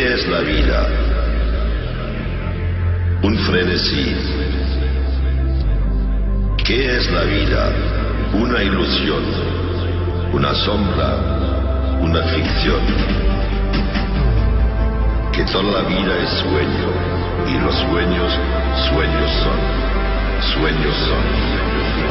¿Qué es la vida? Un frenesí. ¿Qué es la vida? Una ilusión, una sombra, una ficción. Que toda la vida es sueño, y los sueños, sueños son, sueños son.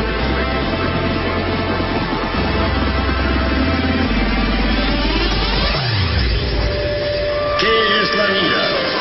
¿Qué es la vida?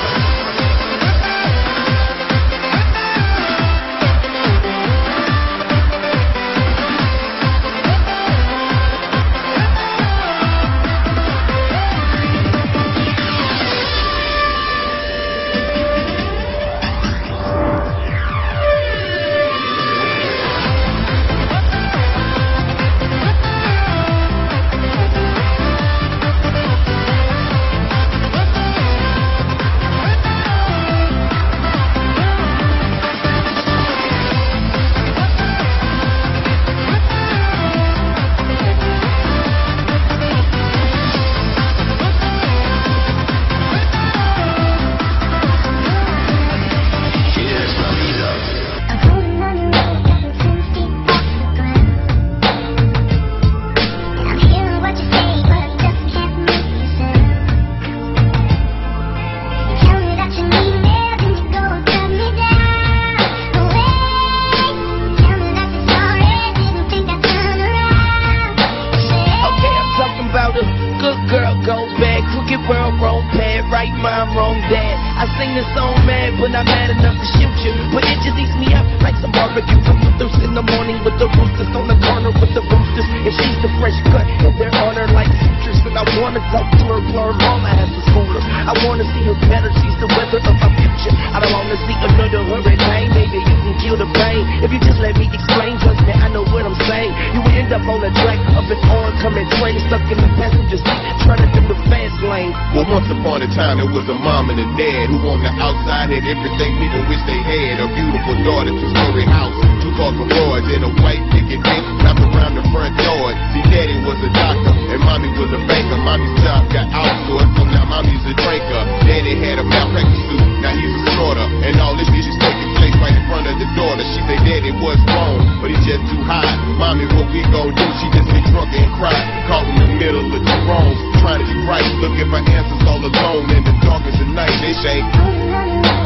Right mind, wrong dad. I sing this song mad, but not mad enough to shoot you. But it just eats me up like some barbecue. From Thirst in the morning with the roosters on the corner with the roosters. And she's the fresh cut, and they're on her like citrus. And I wanna talk to her, blur mama has a schooler. I wanna see her better, she's the weather of my future. I don't wanna see another hurricane, baby, you can kill the pain. If you just let me explain, trust me, I know what I'm saying. You will end up on the track of an oncoming train, stuck in the passenger seat, trying to do the fast lane. Well, once upon a time, there was a mom and a dad who on the outside had everything people wish they had. A beautiful daughter, two-story house, two-car garage, and a white picket fence wrapped around the front yard. See, daddy was a doctor, and mommy was a banker. Mommy's job got outsourced, so now mommy's a drinker. Daddy had a malpractice suit, now he's a snorter. And all this shit is taking place right in front of the daughter. She say, daddy, what's wrong? But he's just too high. Mommy, what we gon' do? She just get drunk and cry. Caught in the middle of two wrongs, trying to be right. Looking for answers all alone in the darkness of night. They say,